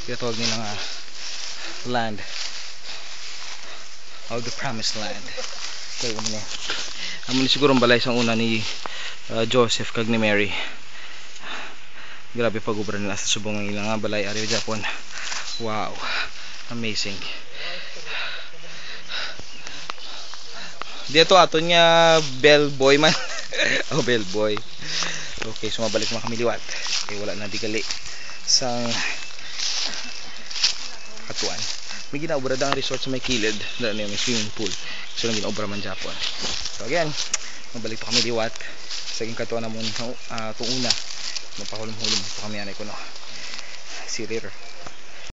Tinatawag nila nga land of the promised land. Kaya ano yan. Amo ni siguro ang balay sa una ni Joseph kag ni Mary. Grabe pag-ubra nila sa subong ng ilang balay ari Japon. Wow, amazing. Dito aton nga bellboy man. Oh, bellboy. Okay, so mabalik mga kami liwat. Okay, wala na digali sang katuan. May ginaobra ang resort sa may kilid na may swimming pool. So lang ginaobra man Japon. So again, mabalik to kami liwat sa ing katuan namon itong una. Mapahulom-hulom to kami anay ko no. Si River.